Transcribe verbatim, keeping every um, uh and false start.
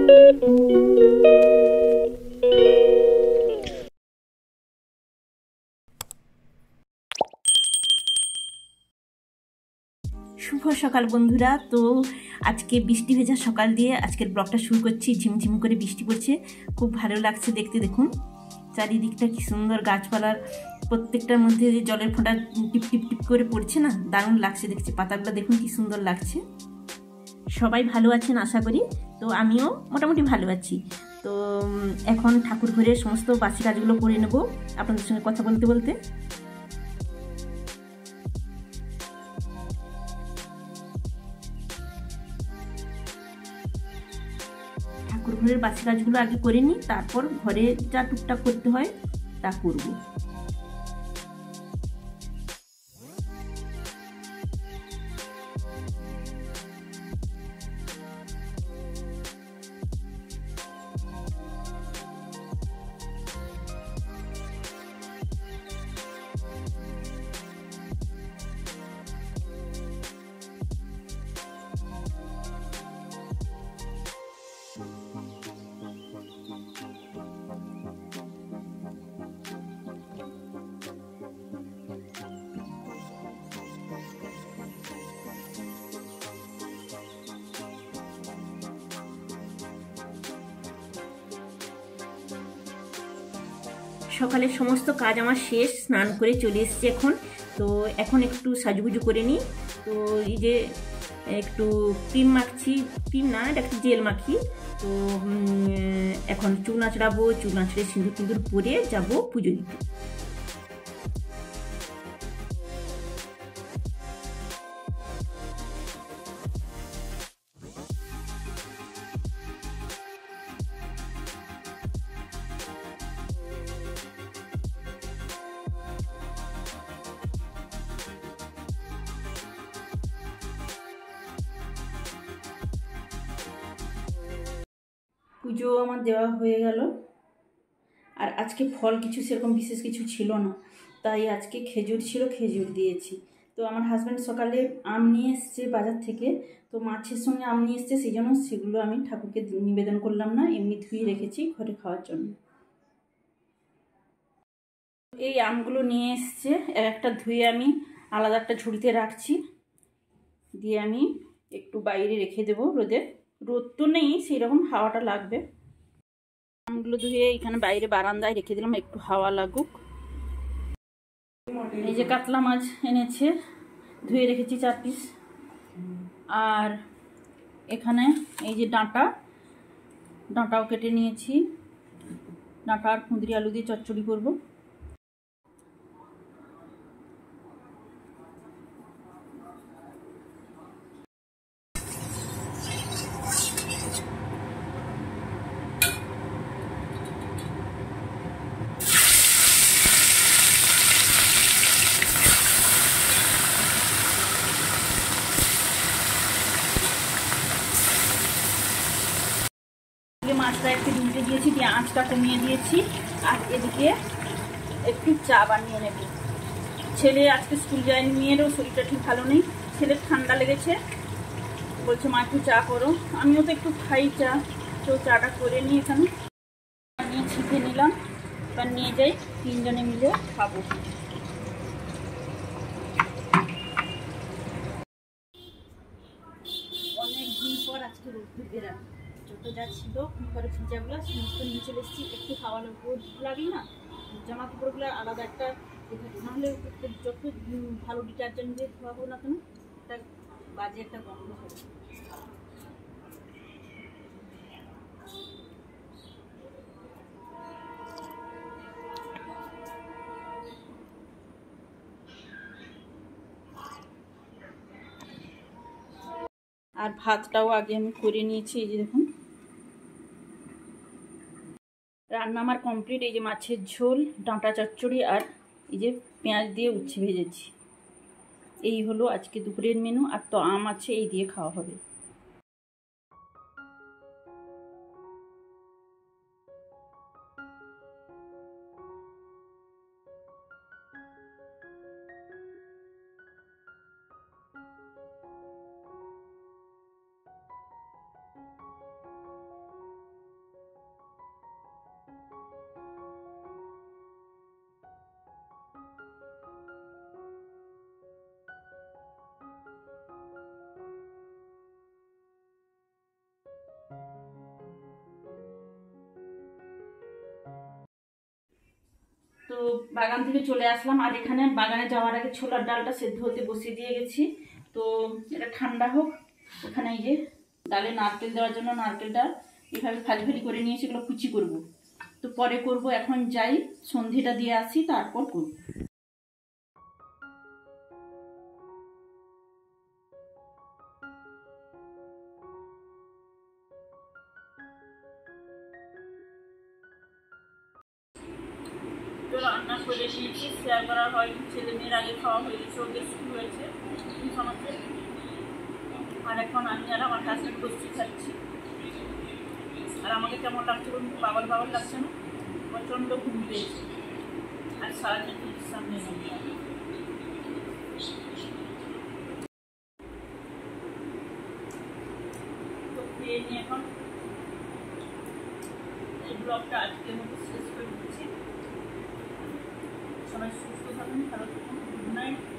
শুভ সকাল বন্ধুরা। তো আজকে বৃষ্টি ভেজা সকাল দিয়ে আজকের ব্লগটা শুরু করছি। ঝিমঝিম করে বৃষ্টি পড়ছে, খুব ভালো লাগছে দেখতে। দেখুন চারিদিকটা কি সুন্দর, গাছপালার প্রত্যেকটার মধ্যে জলের ফোঁটা টিপ টিপ টিপ করে পড়ছে না, দারুণ লাগছে দেখছি। পাতাগুলো দেখুন কি সুন্দর লাগছে। সবাই ভালো আছেন আশা করি। তো আমিও মোটামুটি ভালো আছি। তো এখন ঠাকুর ঘরের সমস্ত বাসি কাজগুলো করে নেব আপনাদের সঙ্গে কথা বলতে বলতে। ঠাকুর ঘরের বাসি কাজগুলো আগে করে নিই, তারপর ঘরে যা টুকটাক করতে হয় তা করব। সকালের সমস্ত কাজ আমার শেষ, স্নান করে চলে এসেছি এখন। তো এখন একটু সাজুগুজু করে নিই। তো এই যে একটু ক্রিম মাখছি, ক্রিম না এটা একটু জেল মাখি। তো এখন চুল আঁচড়াবো, চুল আঁচড়ে সিঁদুর টিঁদুর পরে যাবো পুজো দিতে। পুজো আমার দেওয়া হয়ে গেল। আর আজকে ফল কিছু সেরকম বিশেষ কিছু ছিল না, তাই আজকে খেজুর ছিল, খেজুর দিয়েছি। তো আমার হাজব্যান্ড সকালে আম নিয়ে এসছে বাজার থেকে, তো মাছের সঙ্গে আম নিয়ে এসছে, সেই জন্য সেগুলো আমি ঠাকুরকে নিবেদন করলাম না, এমনি ধুয়ে রেখেছি ঘরে খাওয়ার জন্য। এই আমগুলো নিয়ে এসছে, এক একটা ধুয়ে আমি আলাদা একটা ঝুড়িতে রাখছি, দিয়ে আমি একটু বাইরে রেখে দেবো রোদে। রোদ তো নেই সেই রকম, হাওয়াটা লাগবে। আমগুলো ধুয়ে এখানে বাইরে বারান্দায় রেখে দিলাম, একটু হাওয়া লাগুক। এই যে কাতলা মাছ এনেছে, ধুয়ে রেখেছি চার পিস। আর এখানে এই যে ডাঁটা, ডাঁটাও কেটে নিয়েছি। ডাঁটা আর কুঁদরি আলু দিয়ে চচ্চড়ি করবো। মাছটা একটু ধুতে দিয়েছি, দিয়ে আঁচটা কমিয়ে দিয়েছি। আর এদিকে একটু চা বানিয়ে নেব। ছেলে আজকে স্কুল যায়নি, মেয়েরও শরীরটা ঠিক ভালো নেই, ছেলের ঠান্ডা লেগেছে, বলছে মা একটু চা করো। আমিও তো একটু খাই চা, তো চাটা করে নিই। এখানে নিয়ে ছিপে নিলাম, এবার নিয়ে যাই, তিনজনে মিলে খাবো। অনেক দিন পর আজকে রোদ্দুর বেরাম, যত যা ছিল ঘরে ভিজাগুলো সমস্ত নিয়ে চলে এসেছি। একটু খাওয়া রোদ লাগে না, জামা কাপড়গুলো আলাদা একটা, নাহলে যত ভালো ডিটারজেন্ট দিয়ে ধোয়া হোক না কেন একটা বাজে একটা গন্ধ হবে। আর ভাতটাও আগে আমি করে নিয়েছি। এই যে দেখুন রান্না আমার কমপ্লিট। এই যে মাছের ঝোল, ডাঁটা চচ্চড়ি আর এই যে পেঁয়াজ দিয়ে উচ্ছে ভেজেছি। এই হলো আজকে দুপুরের মেনু। আর তো আম আছে, এই দিয়ে খাওয়া হবে। বাগান থেকে চলে আসলাম, আর এখানে বাগানে যাওয়ার আগে ছোলার ডালটা সেদ্ধ হতে বসিয়ে দিয়ে গেছি। তো এটা ঠান্ডা হোক। এখানে এই যে ডালে নারকেল দেওয়ার জন্য নারকেলটা এভাবে ফালি ফালি করে নিয়ে সেগুলো কুচি করব। তো পরে করব, এখন যাই সন্ধ্যেটা দিয়ে আসি, তারপর করব। তো রান্না করে নিয়েছি, শেয়ার করা হয়, ছেলে মেয়ের আগে খাওয়া হয়ে গেছে, ওদের শুরু হয়েছে সমাজে। আর এখন আমি আর আমার হাজব্যান্ড বসছি খাচ্ছি। আর আমাকে কেমন লাগছে বলুন, বাবার বাবার লাগছে না? প্রচণ্ড ঘুম পেয়েছে আর সারাদিন সামনে তো খেয়ে নিয়ে এখন এই ব্লগটা আজকের মতো শেষ করে দিচ্ছি। সবাই সুস্থ থাকুন, ভালো থাকুন। Good night.